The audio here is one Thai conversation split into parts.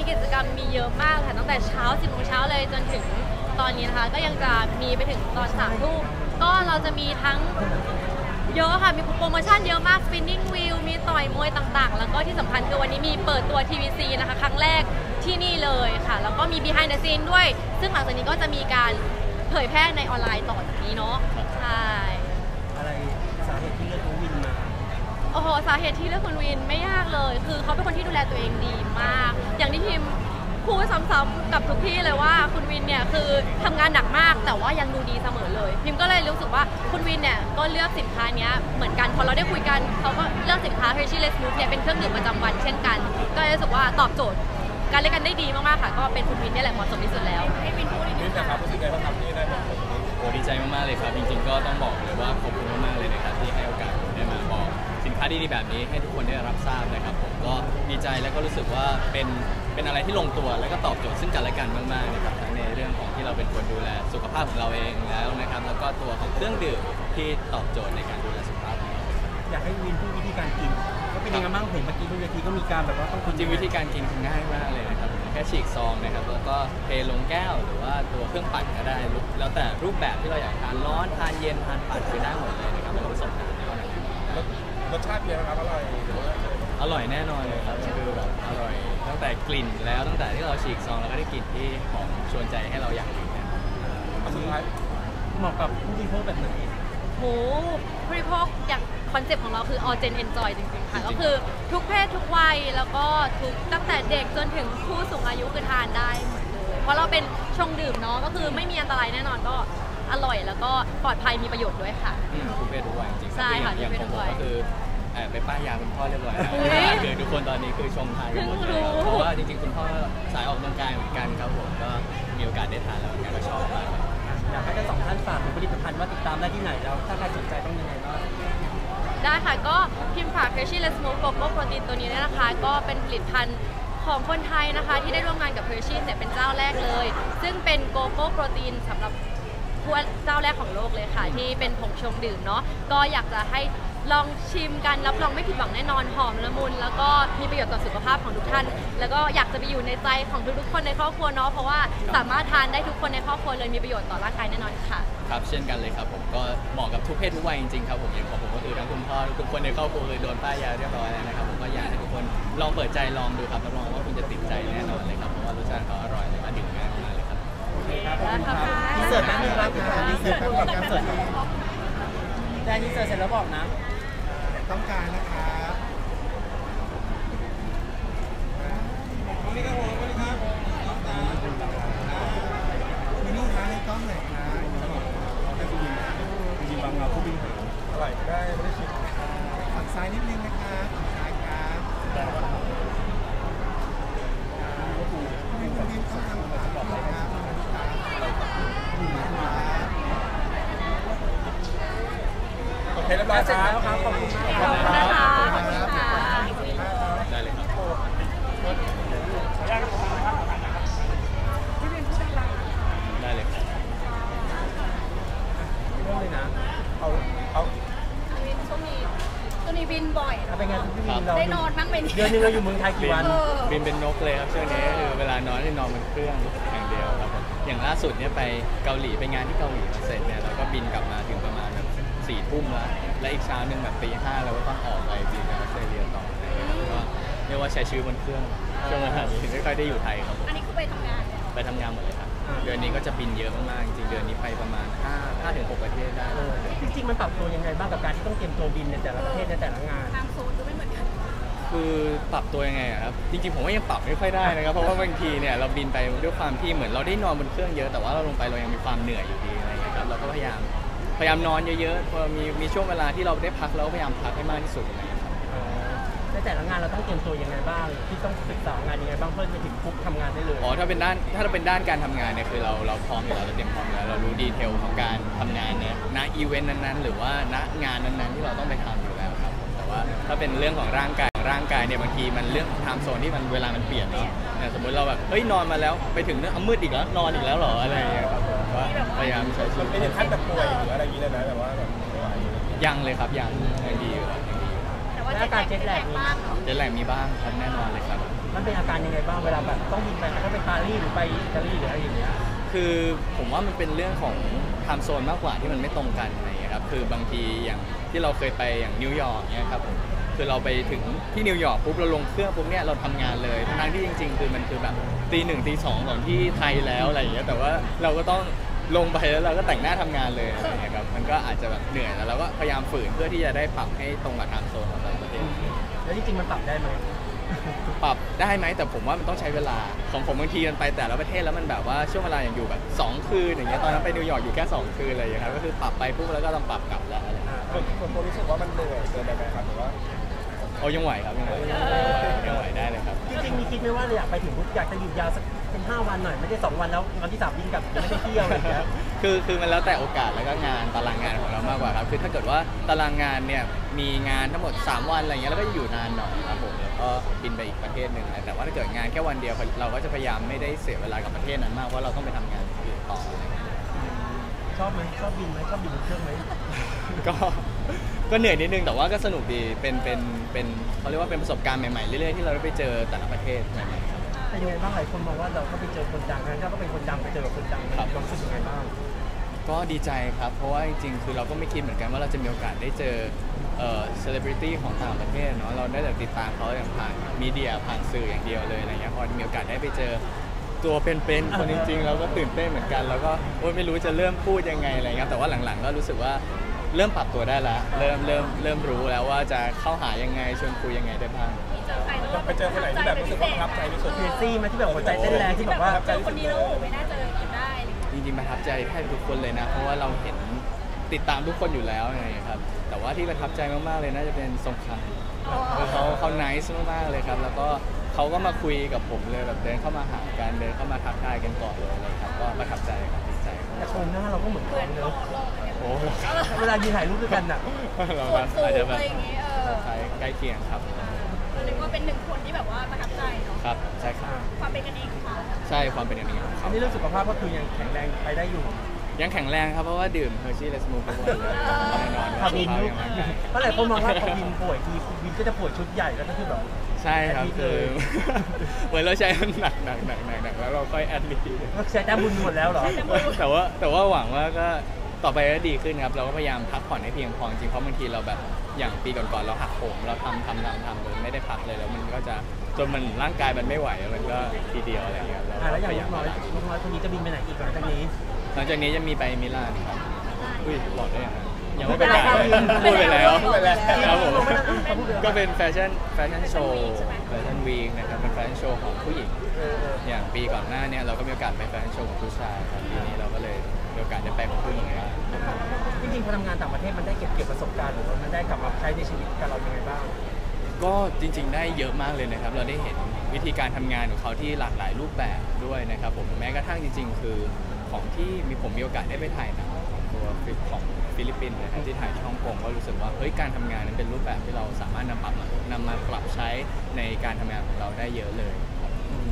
กิจกรรมมีเยอะมากค่ะตั้งแต่เช้า10 โมงเช้าเลยจนถึงตอนนี้นะคะก็ยังจะมีไปถึงตอน3 ทุ่มก็เราจะมีทั้งเยอะค่ะมีโปรโมชั่นเยอะมาก spinning wheel มีต่อยมวยต่างๆแล้วก็ที่สำคัญคือวันนี้มีเปิดตัว TVC นะคะครั้งแรกที่นี่เลยค่ะแล้วก็มี behind the scene ด้วยซึ่งหลังจากนี้ก็จะมีการเผยแพร่ในออนไลน์ต่อจากนี้เนาะใช่อะไรสาเหตุที่เลือกน้องวินมาโอ้โหสาเหตุที่เลือกคุณวินไม่ยากเลยคือเขาเป็นคนที่ดูแลตัวเองดีมากอย่างที่พิมพูดซ้ำๆกับทุกที่เลยว่าคุณวินเนี่ยคือทำงานหนักมากแต่ว่ายังดูดีเสมอเลยพิมก็เลยรู้สึกว่าคุณวินเนี่ยก็เลือกสินค้านี้เหมือนกันพอเราได้คุยกันเขาก็เลือกสินค้า Hershey Smooth เนี่ยเป็นเครื่องดื่มประจำวันเช่นกันก็เลยรู้สึกว่าตอบโจทย์การเล่นกันได้ดีมากๆค่ะก็เป็นคุณวินนี่แหละเหมาะสมที่สุดแล้วให้วินพูดนิดนึงครับรู้สึกไงบ้างครับที่ได้แบบโอ้ดีใจมากๆเลยครับจริงๆก็ต้องบอกเลยว่าขอบคุณมากๆเลยนะครับที่ให้โอกาสผมได้มาบอกสินค้าดีๆแบบนี้ให้ทุกคนได้รับทราบนะครับผมก็ดีใจและก็รู้สึกว่าเป็นอะไรที่ลงตัวและก็ตอบโจทย์ซึ่งกันและกันมากๆนะครับทั้งในเรื่องของที่เราเป็นคนดูแลสุขภาพของเราเองแล้วนะครับแล้วก็ตัวของเครื่องดื่มที่ตอบโจทย์ในการดูแลสุขภาพของเราอยากให้วินพูดวิธีการกินก็เป็นยังไงบ้างเห็นเมื่อกี้บนเวทีก็มีการแบบว่าต้องจริงวิธีการกินง่ายมากเลยนะครับแค่ฉีกซองนะครับแล้วก็เทลงแก้วหรือว่าตัวเครื่องปั่นก็ได้แล้วแต่รูปแบบที่เราอยากทานร้อนทานเย็นทานปั่นคือได้หมดเลยนะครับไม่ต้องผสมน้ำเท่านั้นรสชาติเป็นไงครับอร่อยแน่นอนเลยครับคือแบบอร่อยตั้งแต่กลิ่นแล้วตั้งแต่ที่เราฉีกซองแล้วก็ได้กลิ่นที่หอมชวนใจให้เราอยากกินนะสุดท้ายเหมาะกับผู้บริโภคแบบไหนโหผู้บริโภคอย่างคอนเซ็ปต์ของเราคือ all gen enjoy จริงๆค่ะก็คือทุกเพศทุกวัยแล้วก็ทุกตั้งแต่เด็กจนถึงผู้สูงอายุคือทานได้หมดเลยเพราะเราเป็นชงดื่มเนาะก็คือไม่มีอันตรายแน่นอนก็อร่อยแล้วก็ปลอดภัยมีประโยชน์ด้วยค่ะทุกเพศทุกวัยจริงๆใช่ค่ะอย่างผมก็คือไปป้ายยาคุณพ่อเรียบร้อยแล้วคือทุกคนตอนนี้คือชงทานกันหมดเลยเพราะว่าจริงๆคุณพ่อสายออกกำลังกายเหมือนกันครับผมก็มีโอกาสได้ทานแล้วก็ชอบมากอยากให้ทั้งสองท่านฝากถึงผลิตภัณฑ์ว่าติดตามได้ที่ไหนแล้วถ้าใครสนใจต้องยังไงบ้างได้ค่ะก็พิมพ์ฝาก Hershey Smooth Cocoa Protein ตัวนี้นะคะก็เป็นผลิตภัณฑ์ของคนไทยนะคะที่ได้ร่วมงานกับ Hershey เนี่ยเป็นเจ้าแรกเลยซึ่งเป็นโกโก้โปรตีนสำหรับเจ้าแรกของโลกเลยค่ะที่เป็นผงชงดื่มเนาะก็อยากจะให้ลองชิมกันรับรองไม่ผิดหวังแน่นอนหอมละมุนแล้วก็มีประโยชน์ต่อสุขภาพของทุกท่านแล้วก็อยากจะไปอยู่ในใจของทุกๆคนในครอบครัวเนาะเพราะว่าสามารถทานได้ทุกคนในครอบครัวเลยมีประโยชน์ต่อร่างกายแน่นอนค่ะครับเช่นกันเลยครับผมก็เหมาะกับทุกเพศทุกวัยจริงๆครับผมอย่างของผมก็คือทั้งคุณพ่อทุกคนในครอบครัวเลยโดนป้ายยาเรียบร้อยแล้วนะครับผมก็อยากให้ทุกคนลองเปิดใจลองดูครับรับรองว่าคุณจะติดใจแน่นอนเลยครับเพราะว่ารสชาติเขาอร่อยและก็ดื่มง่ายมากเลยครับโอเคครับขอบคุณครับดีเสิร์ตแป๊บนึงครับดีเสิร์ตแป๊บนึงครับเสิร์ตได้ดีเสิร์ตเสร็จแล้วบอกนะต้องการนะครับนี่ก็โหนี่ครับมินี่ค้าในกล้องไหนครับให้คุณยิงบางเงาผู้บินหางอร่อยได้ไม่ได้ชิมฝั่งซ้ายนิดนึงนะครับฝั่งซ้ายครับแต่ว่าคุณบินต้องทำแบบบอกเลยครับโอเคเรียบร้อยครับขอบคุณมากได้เลยครับได้เลยครับเริ่มเลยนะเอาช่วงนี้บินบ่อยเป็นไงพี่วินเราได้นอนบ้างไหมเดือนนึงเราอยู่เมืองไทยกี่วันบินเป็นนกเลยครับช่วงนี้คือเวลานอนที่นอนบนเครื่องอย่างเดียวครับอย่างล่าสุดเนี่ยไปเกาหลีไปงานที่เกาหลีมาเสร็จเนี่ยเราก็บินกลับมาถึงประมาณแบบ4 ทุ่มแล้วและอีกเช้านึงแบบตี 5เราก็ต้องออกไปบินไปออสเตรเลียต่อก็เรียกว่าใช้ชีวิตบนเครื่องช่วงนั้นถึงไม่ค่อยได้อยู่ไทยครับอันนี้คือไปทำงานหมดเลยครับเดือนนี้ก็จะบินเยอะมากๆจริงๆเดือนนี้ไปประมาณ5 ถึง 6 ประเทศได้จริงๆมันปรับตัวยังไงบ้างกับการที่ต้องเตรียมตัวบินในแต่ละประเทศในแต่ละงานทางโซนก็ไม่เหมือนกันคือปรับตัวยังไงครับจริงๆผมว่ายังปรับไม่ค่อยได้นะครับเพราะว่าบางทีเนี่ยเราบินไปด้วยความที่เหมือนเราได้นอนบนเครื่องเยอะแต่ว่าเราลงไปเรายังมีความเหนื่อยอยู่ดีอะไรอย่างเงี้ยครับเราก็พยายามนอนเยอะๆพอมีช่วงเวลาที่เราได้พักเราก็พยายามพักให้มากที่สุดอะไรอย่างเงี้ยครับในแต่ละงานเราต้องเตรียมตัวยังไงบ้างที่ต้องศึกษางานยังไงบ้างเพื่อจะถึงปุ๊บทำงานได้เลยถ้าเป็นด้านการทำงานเนี่ยคือเราพร้อมอยู่แล้วเราเตรียมพร้อมแล้วเรารู้ดีเทลของการทำงานเนี่ยณอีเวนต์นั้นๆหรือว่าณงานนั้นๆที่เราต้องไปทำอยู่แล้วครับแต่ว่าถ้าเป็นเรื่องของร่างกายเนี่ยบางทีมันเรื่องไทม์โซนที่มันเวลามันเปลี่ยนเนาะสมมติเราแบบนอนมาแล้วไปถึงเนี่ยมืดอีกแล้วนอนอีกแล้วหรออะไรอย่างเงี้ยครับผมก็พยายามใช้ชีวิตไม่ถึงขั้นแบบป่วยหรืออะไรอย่างเงี้ยนะแต่ว่าแบบยังเลยครับยังดีอยู่ครับแต่ว่าเจ็ตแลกมีบ้างมีบ้างครับแน่นอนเลยครับมันเป็นอาการยังไงบ้างเวลาแบบต้องบินไปถ้าไปปารีสหรือไปอิตาลีหรืออะไรอย่างเงี้ยคือผมว่ามันเป็นเรื่องของไทม์โซนมากกว่าที่มันไม่ตรงกันอะไรอย่างเงี้ยครับคือบางทีอย่างที่เราเคยไปอย่างนิวยอร์กเนี่ยครับผมคือเราไปถึงที่นิวยอร์กปุ๊บเราลงเครื่องปุ๊บเนี่ยเราทำงานเลยทั้งที่จริงๆคือมันคือแบบตี 1ตี 2ของที่ไทยแล้วอะไรอย่างเงี้ยแต่ว่าเราก็ต้องลงไปแล้วเราก็แต่งหน้าทำงานเลยอะไรอย่างเงี้ยครับมันก็อาจจะแบบเหนื่อยแล้วเราก็พยายามฝืนเพื่อที่จะได้ปรับให้ตรงกับไทม์โซนของแต่ละประเทศแล้วจริงๆมันปรับได้ไหมปรับได้ไหมแต่ผมว่ามันต้องใช้เวลาของผมบางทีมันไปแต่ละประเทศแล้วมันแบบว่าช่วงเวลาอย่างอยู่แบบ2 คืนอย่างเงี้ยตอนนั้นไปนิวยอร์กอยู่แค่2 คืนอะไรอย่างเงี้ยครับก็คือปรับไปปุ๊บแล้วก็ต้องปรับกลับแล้วอะไรอย่างเงี้ยส่วนตัวรู้สึกว่ามันเหนื่อยเกินไปไหมครับหรือว่าโอ้ยังไหวครับยังไหวได้เลยครับจริงๆมีคิดไหมว่าอยากไปถึงปุ๊บอยากจะหยุดยาวสักเป็น5 วันหน่อยไม่ได้2 วันแล้ววันที่3บินกลับยังไม่ได้เที่ยวอะไรอย่างเงี้ยคือมันแล้วแต่โอกาสแล้วก็งานตารางงานของเรามากกว่าครับคือถ้าเกิดว่าตารางงานเนี่ยมีงานทั้งหมด3 วันอะไรเงี้ยแล้วก็จะอยู่นานหน่อยครับผมแล้วก็บินไปอีกประเทศหนึ่งแต่ว่าถ้าเกิดงานแค่วันเดียวเราก็จะพยายามไม่ได้เสียเวลากับประเทศนั้นมากเพราะเราต้องไปทำงานอื่นต่ออะไรเงี้ยชอบไหมชอบบินไหมชอบบินบนเครื่องไหมก็เหนื่อยนิดนึงแต่ว่าก็สนุกดีเป็นเขาเรียกว่าเป็นประสบการณ์ใหม่ๆเรื่อยๆที่เราได้ไปเจอแต่ละประเทศใหม่ๆครับเป็นยังไงบ้างหลายคนมองว่าเราก็ไปเจอคนดังงั้นเราก็เป็นคนดังไปเจอคนดังครับความรู้สึกยังไงบ้างก็ดีใจครับเพราะว่าจริงๆคือเราก็ไม่คิดเหมือนกันว่าเราจะมีโอกาสได้เจอเซเลบริตี้ของต่างประเทศเนาะเราได้แต่ติดตามเขาอย่างผ่านมีเดียผ่านสื่ออย่างเดียวเลยอะไรเงี้ยพอมีโอกาสได้ไปเจอตัวเป็นๆคนจริงๆเราก็ตื่นเต้นเหมือนกันแล้วก็โอ๊ยไม่รู้จะเริ่มพูดยังไงอะไรเงี้ยแต่ว่าหลังๆก็รู้สึกว่าเริ่มปรับตัวได้แล้วเริ่มรู้แล้วว่าจะเข้าหายังไงชวนคุยยังไงได้บ้างไปเจอคนไหนที่แบบรู้สึกว่าประทับใจที่สุดเคซี่มาที่แบบหัวใจเต้นแรงที่แบบว่าเจอคนนี้แล้วไม่น่าเจอกันได้จริงๆประทับใจแทบทุกคนเลยนะเพราะว่าเราเห็นติดตามทุกคนอยู่แล้วไงครับแต่ว่าที่ประทับใจมากๆเลยน่าจะเป็นทรงคำเขาไนซ์มากๆเลยครับแล้วก็เขาก็มาคุยกับผมเลยแบบเดินเข้ามาหากันเดินเข้ามาทักทายกันก่อนเลยอะไรครับก็ประทับใจครับดีใจแต่โครงหน้าเราก็เหมือนกันเนอะโอ้เวลายืนถ่ายรูปด้วยกันน่ะเราอาจจะแบบใกล้เคียงครับเรียกว่าเป็น1 คนที่แบบว่าประทับใจเนาะครับใช่ครับความเป็นกันเองของเขาใช่ความเป็นอย่างนี้ของอัเขานนี้เรื่องสุขภาพก็คือยังแข็งแรงไปได้อยู่ยังแข็งแรงครับเพราะว่าดื่มเฮอร์ชี่และสมูททุกวันเลยแน่นอนพาบินว่าลูกสุขภาพยังร่างกายเพราะหลายคนมองว่าพอบินป่วยทีบินก็จะป่วยชุดใหญ่แล้วก็คือแบบใช่ครับแอดมิดคืเลอย เหมือนเราใช้มันหนักแล้วเราค่อยแอดมิดก็ใช้แต้มบุญหมดแล้วเหรอแต่ว่าหวังว่าก็ต่อไปก็ดีขึ้นครับเราก็พยายามพักผ่อนให้เพียงพอจริงเพราะบางทีเราแบบอย่างปีก่อนๆเราหักโหมเราทำโดยไม่ได้พักเลยแล้วมันก็จะจนมันร่างกายมันไม่ไหวมันก็ทีเดียวอะไรอย่างเงี้ยเราแล้วอย่างพยายามลูกน้อยคนนี้จะบินไปไหนอีกหลังจากนี้หลังจากนี้จะมีไปมิลานครับอุ้ยบอกได้ยังไม่ไม่เป็นเป็นไรไรพูดไปแล้วพูดไปแล้วครับผมเขาพูดไปแล้วก็เป็นแฟชั่นโชว์แฟชั่นวีคนะครับเป็นแฟชั่นโชว์ของผู้หญิง อย่างปีก่อนหน้าเนี่ยเราก็มีโอกาสไปแฟชั่นโชว์ของผู้ชายครับปีนี้เราก็เลยมีโอกาสได้ไปของผู้หญิงครับจริงๆพอทำงานต่างประเทศมันได้เก็บประสบการณ์หรือว่ามันได้กลับมาใช้ในชีวิตกับเรายังไงบ้างก็จริงๆได้เยอะมากเลยนะครับเราได้เห็นวิธีการทำงานของเขาที่หลากหลายรูปแบบด้วยนะครับผมแม้กระทั่งจริง ๆ คือของที่ผมมีโอกาสได้ไปถ่ายหนังของตัวของฟิลิปปินส์นะครับที่ถ่ายที่ฮ่องกงก็รู้สึกว่าเฮ้ยการทำงานนั้นเป็นรูปแบบที่เราสามารถนำมาปรับใช้ในการทำงานของเราได้เยอะเลยครับ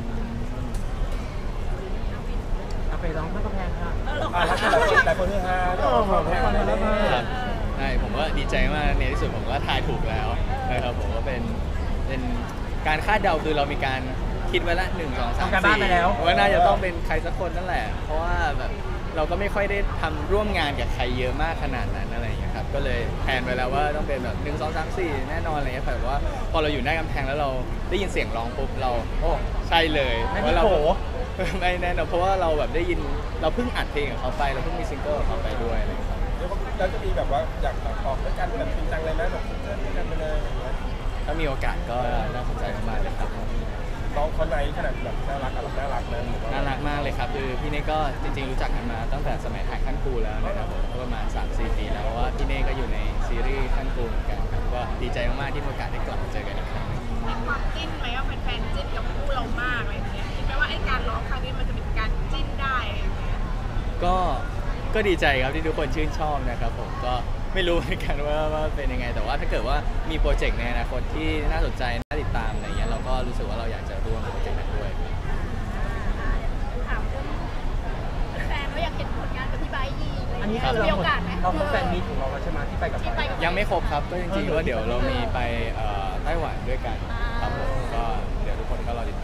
เอาไปร้องเพื่อกำแพงค่ะแล้วหลายคนที่ฮาครับใช่ผมก็ดีใจมากในที่สุดผมก็ทายถูกแล้วนะครับผมก็เป็นการคาดเดาคือเรามีการคิดไว้ละ1 2 3 ทำการบ้านไปแล้ว 4ว่าน่าจะต้องเป็นใครสักคนนั่นแหละ เพราะว่าแบบเราก็ไม่ค่อยได้ทำร่วมงานกับใครเยอะมากขนาดนั้นอะไรอย่างเงี้ยครับก็เลยแพลนไว้แล้วว่าต้องเป็นแบบ1 2 3 4แน่นอนอะไรเงี้ยแต่ว่าพอเราอยู่หน้ากำแพงแล้วเราได้ยินเสียงร้องปุ๊บเราโอ้ใช่เลยนั่นว่าพี่เราโผไม่แน่นอนเพราะว่าเราแบบได้ยินเราเพิ่งอัดเพลงกับเขาไปเราเพิ่งมีซิงเกิลกับเขาไปด้วยอะไรอย่างเงี้ยครับแล้วจะมีแบบว่าอยากออกด้วยกันแบบจริงจังเลยไหมแบบเจอด้วยกันไปเลยถ้ามีโอกาสก็น่าสนใจมากๆเลยครับน้องคนไหนขนาดแบบน่ารักน่ารักนะน่ารักมากเลยครับคือพี่เน่ก็จริงๆรู้จักกันมาตั้งแต่สมัยถ่ายขั้นครูแล้วนะครับผมก็ประมาณ 3-4 ปีแล้วเพราะว่าพี่เน่ก็อยู่ในซีรีส์ขั้นครูเหมือนกันครับก็ดีใจมากๆที่มีโอกาสได้กลับมาเจอกันอีกครั้งหนึ่งมีความจิ้นไหมว่าแฟนๆจิ้นกับคู่เรามากอะไรอย่างเงี้ยคิดไหมว่าไอ้การร้องครั้งนี้มันจะเป็นการจิ้นได้อะไรอย่างเงี้ยก็ดีใจครับที่ทุกคนชื่นชอบนะครับผมก็ไม่รู้เหมือนกันว่าเป็นยังไง แต่ว่าถ้าเกิดว่ามีโปรเจกต์ในอนาคตที่น่าสนใจน่าติดตามอะไรเงี้ยเราก็รู้สึกว่าเราอยากจะร่วมโปรเจกต์นั้นด้วยถามเรื่องแฟนว่าอยากเห็นผลงานกับพี่ไบร์ทอีกอันนี้อะไรคือมีโอกาสไหมเราครบแฟนมิตรของเราแล้วใช่ไหมที่ไปกับที่ไปกับยังไม่ครบครับก็จริงๆว่าเดี๋ยวเรามีไปไต้หวันด้วยกันครับผมก็เดี๋ยวทุกคนก็รอติด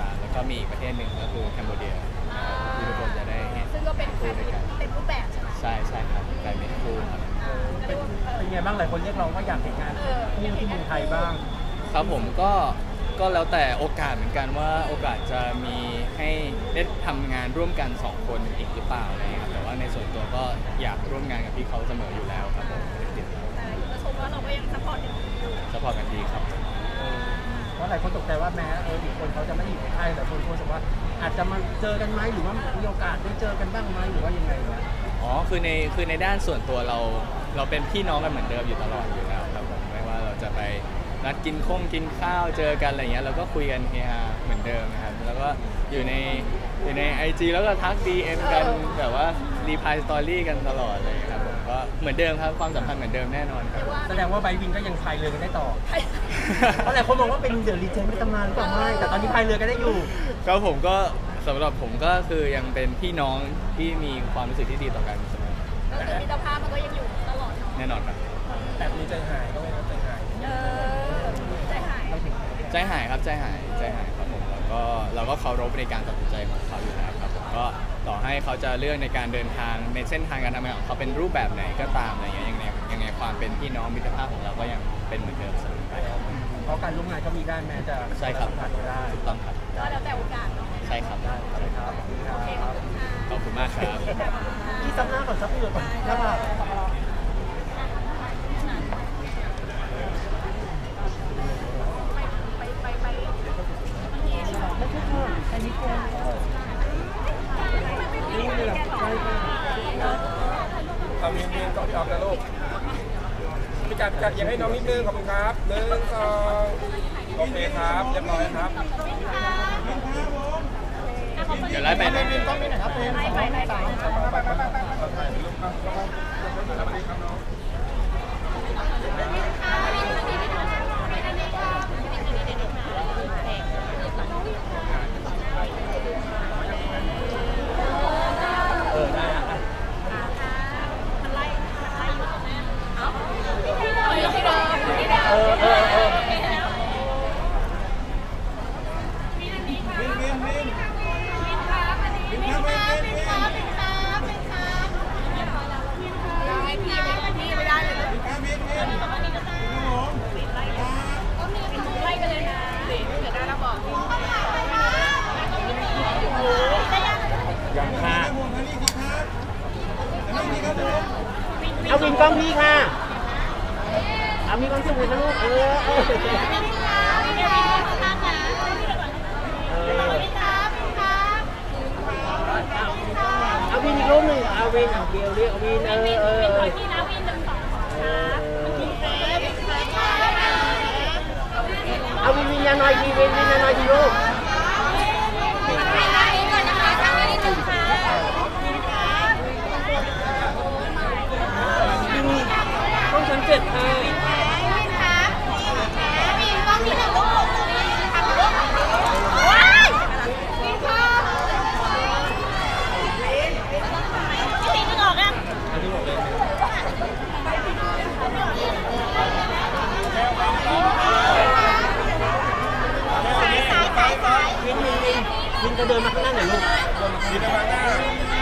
มีอีกประเทศหนึ่งก็คือแคนเบเดียที่ทุกคนจะได้เห็นซึ่งก็เป็นแฟนเป็นรูปแบบใช่ไหมใช่ครับกลายเป็นคู่ครับเป็นไงบ้างหลายคนเรียกร้องว่าอยากเห็นงานคู่ที่เมืองไทยบ้างครับผมก็แล้วแต่โอกาสเหมือนกันว่าโอกาสจะมีให้ได้ทำงานร่วมกัน2คนอีกหรือเปล่าอะไรอย่างเงี้ยครับแต่ว่าในส่วนตัวก็อยากร่วมงานกับพี่เขาเสมออยู่แล้วครับผมไม่ได้ติดจะชมว่าเราก็ยังซัพพอร์ตอยู่สปอร์ตกันดีครับเพราะหลายคนตกใจว่าแม้อีกคนเขาจะไม่อยู่ในไทยแต่คนรู้สึกว่าอาจจะมาเจอกันไหมหรือว่ามีโอกาสได้เจอกันบ้างไหมหรือว่ายังไงวะอ๋อคือในด้านส่วนตัวเราเป็นพี่น้องกันเหมือนเดิมอยู่ตลอดอยู่แล้วครับผมไม่ว่าเราจะไปนัดกินข้าวเจอกันอะไรเงี้ยเราก็คุยกันเฮฮาเหมือนเดิมนะครับแล้วก็อยู่ใน IG แล้วก็ทัก DM กันแบบว่ารีพายสตอรี่กันตลอดเลยครับผมก็เหมือนเดิมครับความสัมพันธ์เหมือนเดิมแน่นอนครับแสดงว่าไบวินก็ยังพายเรือกันได้ต่อ เพราะหลายคนมองว่าเป็นเดอะรีเจนไม่ตำนานหรือเปล่าไม่แต่ตอนนี้พายเรือกันได้อยู่ก็ผมก็สำหรับผมก็คือยังเป็นพี่น้องที่มีความรู้สึกที่ดีต่อกันเสมอก็คือมิตรภาพมันก็ยังอยู่ตลอดเนาะแน่นอนครับแต่มีใจหายก็ไม่ใจหายใจหายใจหายครับใจหายครับผมแล้วก็เราก็เคารพในการตัดสินใจของเขาอยู่แล้วครับผมก็ต่อให้เขาจะเลือกในการเดินทางในเส้นทางการทำงานของเขาเป็นรูปแบบไหนก็ตามอะไรเงี้ยยังไงความเป็นพี่น้องมิตรภาพของเราก็ยังเป็นเหมือนเดิมเสมอไปครับเพราะการร่วมงานก็มีได้แม้จะใช่ครับสัมผัสไม่ได้ถูกต้องครับก็แล้วแต่โอกาสเนาะใช่ครับครับขอบคุณมากครับที่ซับหน้าก่อนซับเหงื่อก่อนแล้วแบบไปนี่เลยใช่ค่ะทำเนียนๆก่อนพี่ออฟนะลูกพี่กัดอยากให้น้องนิดนึงขอบคุณครับ1 2โอเคครับเรียบร้อยครับเดี๋ยวไล่ไปนะต้องมีหน่อยครับเป็น2 3 พี่ไม่ได้เลยไล่กันเลยนะเดี๋ยวได้แล้วบอกยังค่ะเอาวินกล้องพี่ค่ะเอามีความสุขเลยนะลูกเอาวินอีกรูปหนึ่งเอาวินเอาเดียวเรียกเอาวินเอาวินวินยังน้อยทีวินวินยังน้อยทีลูกต้องชั้น7ค่ะวินจะเดินมาข้างหน้าหน่อยลูกดีนะมาหน้า